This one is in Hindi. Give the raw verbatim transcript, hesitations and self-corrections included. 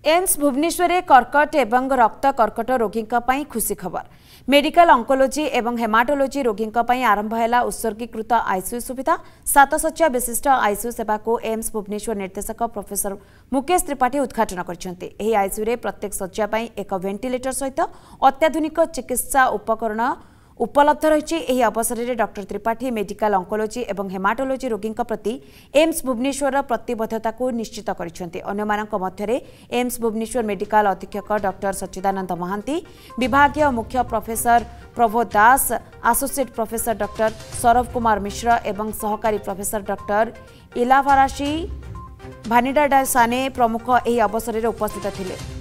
एम्स भुवनेश्वर कर्कट एवं रक्त कर्कट रोगी खुशी खबर। मेडिकल अंकोलोजी एवं हेमाटोलोजी रोगी आरंभ है उत्सर्गीकृत आईसीयू सुविधा। सात शଯ୍या विशिष्ट आईसीयू सेवा को एम्स भुवनेश्वर निर्देशक प्रोफेसर मुकेश त्रिपाठी उद्घाटन करछन्ते। एही आईसीयू रे प्रत्येक शज्या पई एक वेंटिलेटर सहित अत्याधुनिक चिकित्सा उपकरण उपलब्ध रही। एही अवसर में डॉक्टर त्रिपाठी मेडिकल अंकोलोजी एवं हेमाटोलोजी रोगी प्रति एम्स भुवनेश्वर प्रतिबद्धता को निश्चित करछन्ते। अन्यमानक मध्यरे एम्स भुवनेश्वर मेडिकल अधीक्षक डॉक्टर सच्चिदानंद महांती, विभागीय मुख्य professor Prabho Das, associate professor doctor Saurabh Kumar Mishra एवं सहकारी प्रोफेसर डॉक्टर इलाफाराशी भानिडा साने प्रमुख एही अवसर में उपस्थित थिले।